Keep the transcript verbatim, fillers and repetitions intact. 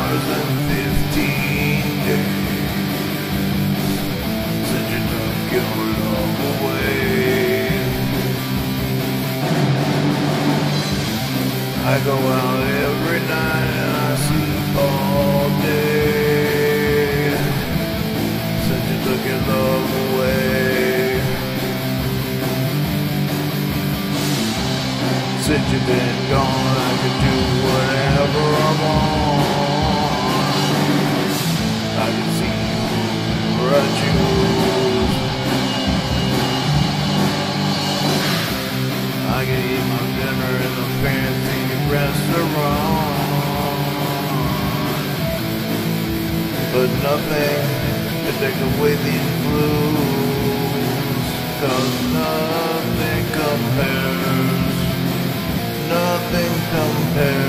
hours and fifteen days since you took your love away. I go out every night and I sleep all day since you took your love away. Since you've been gone, I can do whatever I want. I can see where I choose. I can eat my dinner in a fancy restaurant, but nothing can take away these blues, 'cause nothing compares. Nothing compares.